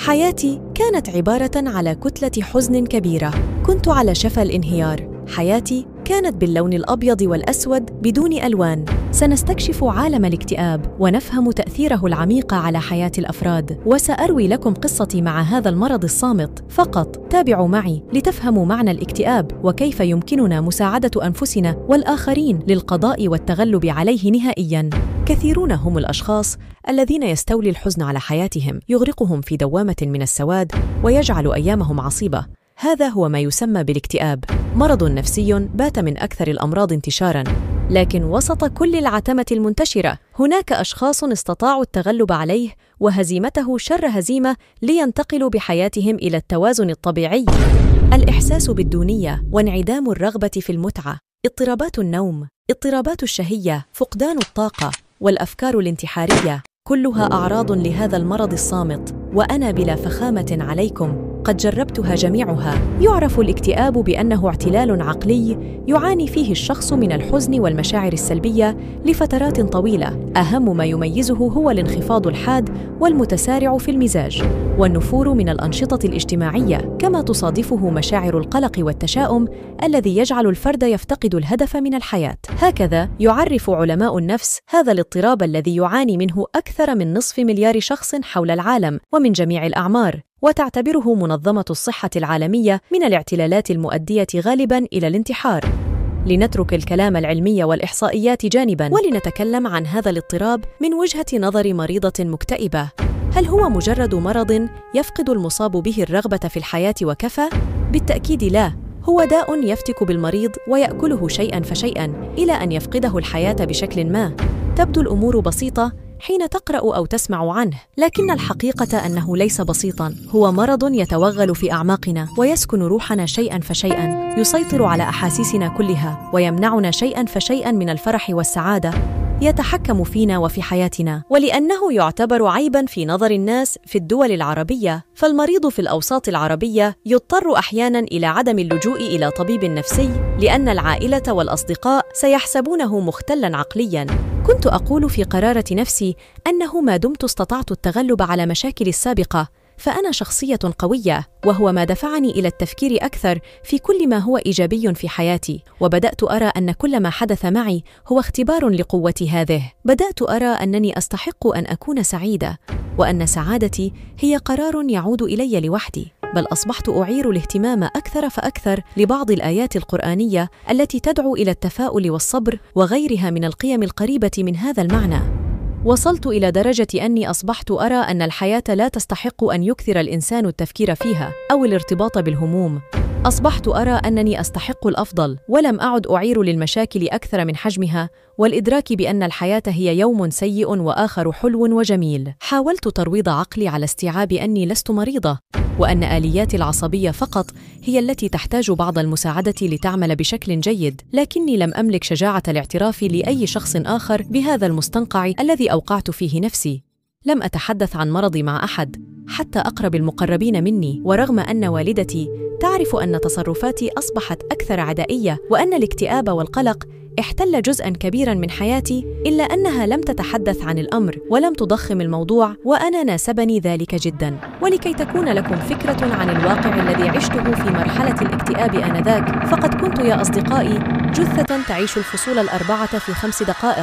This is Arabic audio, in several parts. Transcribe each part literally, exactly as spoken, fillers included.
حياتي كانت عبارة على كتلة حزن كبيرة، كنت على شفا الانهيار. حياتي كانت باللون الأبيض والأسود بدون ألوان. سنستكشف عالم الاكتئاب ونفهم تأثيره العميق على حياة الأفراد، وسأروي لكم قصتي مع هذا المرض الصامت. فقط تابعوا معي لتفهموا معنى الاكتئاب وكيف يمكننا مساعدة أنفسنا والآخرين للقضاء والتغلب عليه نهائياً. كثيرون هم الأشخاص الذين يستولي الحزن على حياتهم، يغرقهم في دوامة من السواد ويجعل أيامهم عصيبة. هذا هو ما يسمى بالاكتئاب، مرض نفسي بات من أكثر الأمراض انتشاراً. لكن وسط كل العتمة المنتشرة هناك أشخاص استطاعوا التغلب عليه وهزيمته شر هزيمة لينتقلوا بحياتهم إلى التوازن الطبيعي. الإحساس بالدونية وانعدام الرغبة في المتعة، اضطرابات النوم، اضطرابات الشهية، فقدان الطاقة، والأفكار الانتحارية، كلها أعراض لهذا المرض الصامت، وأنا بلا فخامة عليكم قد جربتها جميعها. يعرف الاكتئاب بأنه اعتلال عقلي يعاني فيه الشخص من الحزن والمشاعر السلبية لفترات طويلة. أهم ما يميزه هو الانخفاض الحاد والمتسارع في المزاج، والنفور من الأنشطة الاجتماعية، كما تصادفه مشاعر القلق والتشاؤم الذي يجعل الفرد يفتقد الهدف من الحياة. هكذا يعرف علماء النفس هذا الاضطراب الذي يعاني منه أكثر من نصف مليار شخص حول العالم ومن جميع الأعمار، وتعتبره منظمة الصحة العالمية من الاعتلالات المؤدية غالباً إلى الانتحار. لنترك الكلام العلمي والإحصائيات جانباً ولنتكلم عن هذا الاضطراب من وجهة نظر مريضة مكتئبة. هل هو مجرد مرض يفقد المصاب به الرغبة في الحياة وكفى؟ بالتأكيد لا، هو داء يفتك بالمريض ويأكله شيئاً فشيئاً إلى أن يفقده الحياة بشكل ما. تبدو الأمور بسيطة حين تقرأ أو تسمع عنه، لكن الحقيقة أنه ليس بسيطاً. هو مرض يتوغل في أعماقنا ويسكن روحنا شيئاً فشيئاً، يسيطر على أحاسيسنا كلها ويمنعنا شيئاً فشيئاً من الفرح والسعادة، يتحكم فينا وفي حياتنا. ولأنه يعتبر عيباً في نظر الناس في الدول العربية، فالمريض في الأوساط العربية يضطر أحياناً إلى عدم اللجوء إلى طبيب نفسي، لأن العائلة والأصدقاء سيحسبونه مختلاً عقلياً. كنت أقول في قرارة نفسي أنه ما دمت استطعت التغلب على مشاكلي السابقة فأنا شخصية قوية، وهو ما دفعني إلى التفكير أكثر في كل ما هو إيجابي في حياتي. وبدأت أرى أن كل ما حدث معي هو اختبار لقوتي هذه. بدأت أرى أنني أستحق أن أكون سعيدة، وأن سعادتي هي قرار يعود إلي لوحدي. بل أصبحت أعير الاهتمام أكثر فأكثر لبعض الآيات القرآنية التي تدعو إلى التفاؤل والصبر وغيرها من القيم القريبة من هذا المعنى. وصلت إلى درجة أني أصبحت أرى أن الحياة لا تستحق أن يكثر الإنسان التفكير فيها أو الارتباط بالهموم. أصبحت أرى أنني أستحق الأفضل، ولم أعد أعير للمشاكل أكثر من حجمها، والإدراك بأن الحياة هي يوم سيء وآخر حلو وجميل. حاولت ترويض عقلي على استيعاب أني لست مريضة، وأن آلياتي العصبية فقط هي التي تحتاج بعض المساعدة لتعمل بشكل جيد، لكني لم أملك شجاعة الاعتراف لأي شخص آخر بهذا المستنقع الذي أوقعت فيه نفسي. لم أتحدث عن مرضي مع أحد، حتى أقرب المقربين مني، ورغم أن والدتي تعرف أن تصرفاتي أصبحت أكثر عدائية وأن الاكتئاب والقلق احتل جزءاً كبيراً من حياتي، إلا أنها لم تتحدث عن الأمر ولم تضخم الموضوع، وأنا ناسبني ذلك جداً. ولكي تكون لكم فكرة عن الواقع الذي عشته في مرحلة الاكتئاب آنذاك، فقد كنت يا أصدقائي جثة تعيش الفصول الأربعة في خمس دقائق،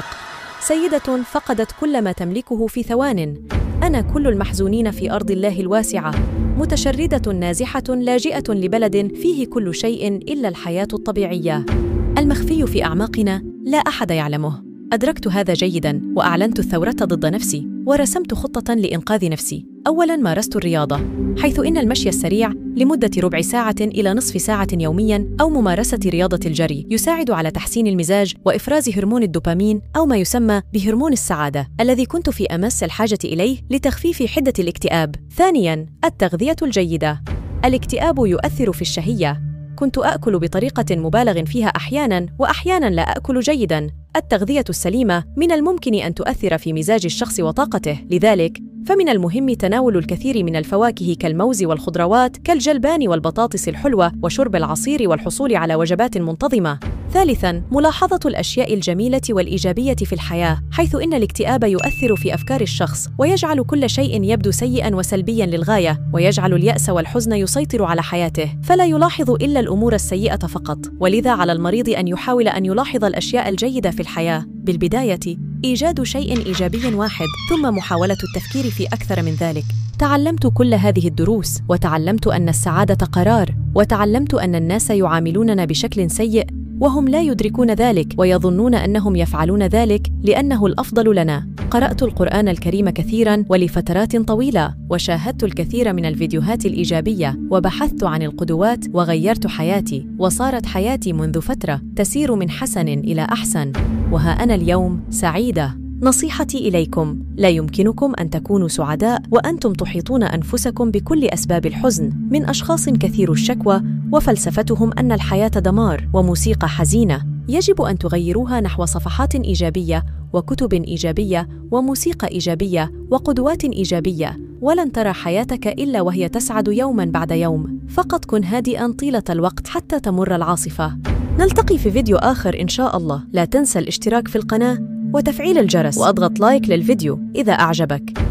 سيدة فقدت كل ما تملكه في ثوان. أنا كل المحزونين في أرض الله الواسعة، متشردة نازحة لاجئة لبلد فيه كل شيء إلا الحياة الطبيعية. المخفي في أعماقنا لا أحد يعلمه. أدركت هذا جيداً وأعلنت الثورة ضد نفسي، ورسمت خطة لإنقاذ نفسي. أولاً مارست الرياضة، حيث إن المشي السريع لمدة ربع ساعة إلى نصف ساعة يومياً أو ممارسة رياضة الجري يساعد على تحسين المزاج وإفراز هرمون الدوبامين أو ما يسمى بهرمون السعادة الذي كنت في أمس الحاجة إليه لتخفيف حدة الاكتئاب. ثانياً التغذية الجيدة. الاكتئاب يؤثر في الشهية. كنت أكل بطريقة مبالغ فيها أحياناً، وأحياناً لا أكل جيداً. التغذية السليمة من الممكن أن تؤثر في مزاج الشخص وطاقته، لذلك فمن المهم تناول الكثير من الفواكه كالموز والخضروات كالجلبان والبطاطس الحلوة، وشرب العصير والحصول على وجبات منتظمة. ثالثاً، ملاحظة الأشياء الجميلة والإيجابية في الحياة، حيث إن الاكتئاب يؤثر في أفكار الشخص ويجعل كل شيء يبدو سيئاً وسلبياً للغاية، ويجعل اليأس والحزن يسيطر على حياته، فلا يلاحظ إلا الأمور السيئة فقط. ولذا على المريض أن يحاول أن يلاحظ الأشياء الجيدة في الحياة، بالبداية إيجاد شيء إيجابي واحد، ثم محاولة التفكير في أكثر من ذلك. تعلمت كل هذه الدروس، وتعلمت أن السعادة قرار، وتعلمت أن الناس يعاملوننا بشكل سيء وهم لا يدركون ذلك، ويظنون أنهم يفعلون ذلك لأنه الأفضل لنا. قرأت القرآن الكريم كثيراً ولفترات طويلة، وشاهدت الكثير من الفيديوهات الإيجابية، وبحثت عن القدوات، وغيرت حياتي، وصارت حياتي منذ فترة تسير من حسن إلى أحسن، وها أنا اليوم سعيدة. نصيحتي إليكم: لا يمكنكم أن تكونوا سعداء وأنتم تحيطون أنفسكم بكل أسباب الحزن، من أشخاص كثير الشكوى وفلسفتهم أن الحياة دمار وموسيقى حزينة. يجب أن تغيروها نحو صفحات إيجابية وكتب إيجابية وموسيقى إيجابية وقدوات إيجابية، ولن ترى حياتك إلا وهي تسعد يوماً بعد يوم. فقط كن هادئاً طيلة الوقت حتى تمر العاصفة. نلتقي في فيديو آخر إن شاء الله. لا تنسى الاشتراك في القناة وتفعيل الجرس، وأضغط لايك للفيديو إذا أعجبك.